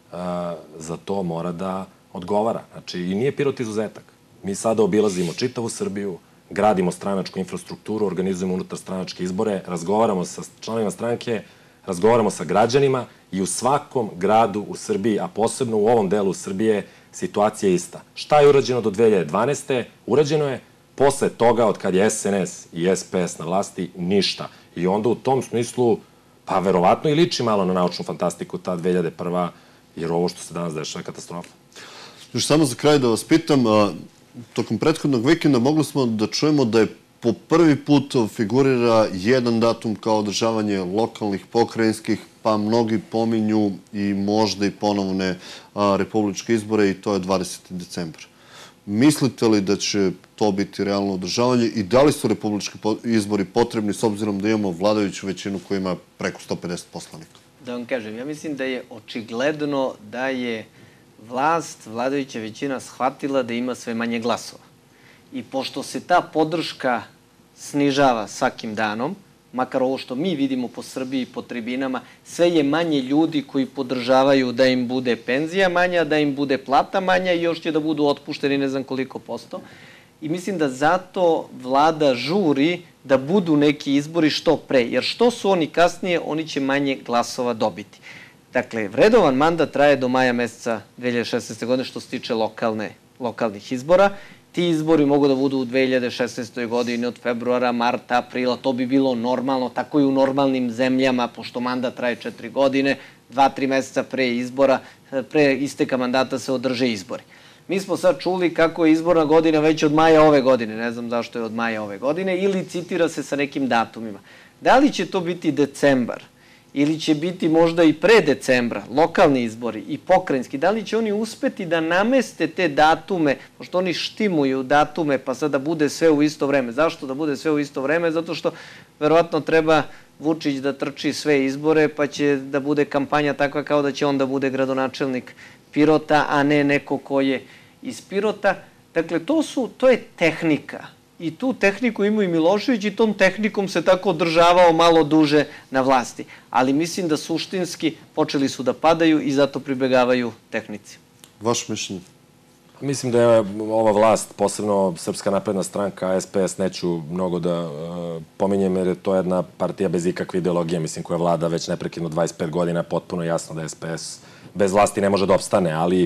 za to mora da odgovara. Znači, i nije Pirot izuzetak. Mi sada obilazimo čitavu Srbiju, gradimo stranačku infrastrukturu, organizujemo unutar stranačke izbore, razgovaramo sa članovima stranke, razgovaramo sa građanima i u svakom gradu u Srbiji, a posebno u ovom delu Srbije, situacija je ista. Šta je urađeno do dve hiljade dvanaeste? Urađeno je posle toga, od kad je S N S i S P S na vlasti, ništa. I onda u tom smislu, pa verovatno i liči malo na naučnu fantastiku ta dve hiljade prva. jer ovo što se danas dešava je katastrofa. Još samo za kraj da vas pitam, tokom prethodnog vikenda mogli smo da čujemo da je po prvi put figurira jedan datum kao održavanje lokalnih, pokrajinskih, pa mnogi pominju i možda i ponovne republičke izbore i to je dvadesetog decembra. Mislite li da će to biti realno održavanje i da li su republički izbori potrebni s obzirom da imamo vladajuću većinu koja ima preko sto pedeset poslanika? Da vam kažem, ja mislim da je očigledno da je vlast, vladajuća većina shvatila da ima sve manje glasova. I pošto se ta podrška snižava svakim danom, makar ovo što mi vidimo po Srbiji, po tribinama, sve je manje ljudi koji podržavaju da im bude penzija manja, da im bude plata manja i još će da budu otpušteni ne znam koliko posto. I mislim da zato vlada žuri da budu neki izbori što pre, jer što su oni kasnije, oni će manje glasova dobiti. Dakle, vredovan mandat traje do maja meseca dve hiljade šesnaeste. godine što se tiče lokalnih izbora. Ti izbori mogu da budu u dve hiljade šesnaestoj. godini od februara, marta, aprila, to bi bilo normalno, tako i u normalnim zemljama, pošto mandat traje četiri godine, dva, tri meseca pre izbora, pre isteka mandata se održe izbori. Mi smo sad čuli kako je izborna godina već od maja ove godine, ne znam zašto je od maja ove godine, ili citira se sa nekim datumima. Da li će to biti decembar, ili će biti možda i pre decembra, lokalni izbori i pokrajinski, da li će oni uspeti da nameste te datume, pošto oni štimuju datume, pa sad da bude sve u isto vreme. Zašto da bude sve u isto vreme? Zato što verovatno treba Vučić da trči sve izbore, pa će da bude kampanja takva kao da će on da bude gradonačelnik Pirota, a ne neko ko je iz Pirota. Dakle, to, su, to je tehnika. I tu tehniku imao i Milošević i tom tehnikom se tako održavao malo duže na vlasti. Ali mislim da suštinski počeli su da padaju i zato pribegavaju tehnici. Vaš mišljenje? Mislim da je ova vlast, posebno Srpska napredna stranka, S P S, neću mnogo da pominjem jer je to jedna partija bez ikakve ideologije, mislim koja vlada već neprekidno dvadeset pet godina, potpuno jasno da S P S bez vlasti ne može da opstane, ali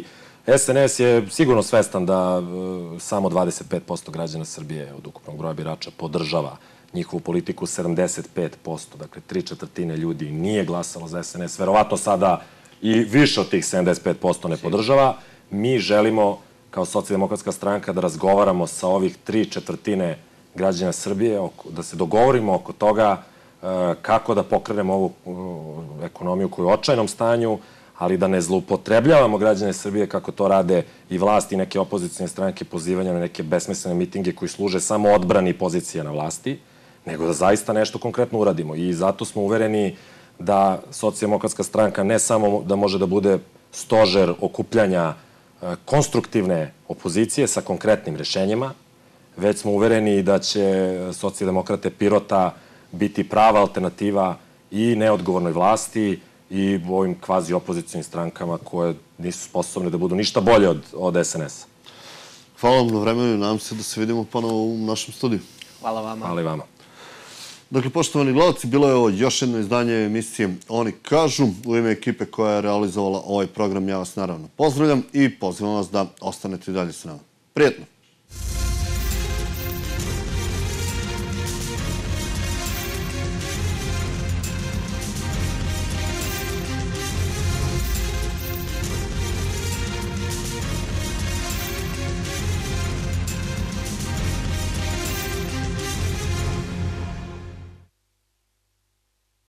S N S je sigurno svestan da samo dvadeset pet posto građana Srbije od ukupnog broja birača podržava njihovu politiku, sedamdeset pet posto, dakle tri četvrtine ljudi nije glasalo za S N S, verovatno sada i više od tih sedamdeset pet posto ne podržava. Mi želimo kao Socijaldemokratska stranka da razgovaramo sa ovih tri četvrtine građana Srbije, da se dogovorimo oko toga kako da pokrenemo ovu ekonomiju koja je u očajnom stanju, ali da ne zloupotrebljavamo građane Srbije kako to rade i vlast i neke opozicijne stranke pozivanja na neke besmislene mitinge koji služe samo odbrani pozicije na vlasti, nego da zaista nešto konkretno uradimo. I zato smo uvereni da Socijaldemokratska stranka ne samo da može da bude stožer okupljanja konstruktivne opozicije sa konkretnim rešenjima, već smo uvereni da će Socijaldemokrate Pirota biti prava alternativa i neodgovornoj vlasti i ovim kvazi opozicijnim strankama koje nisu sposobne da budu ništa bolje od, od S N S-a. Hvala vam na vremenu i nadam se da se vidimo ponovo u našem studiju. Hvala vama. Hvala i vama. Dakle, poštovani gledalci, bilo je ovo još jedno izdanje emisije Oni kažu. U ime ekipe koja je realizovala ovaj program ja vas naravno pozdravljam i pozivam vas da ostanete i dalje sa nama. Prijetno!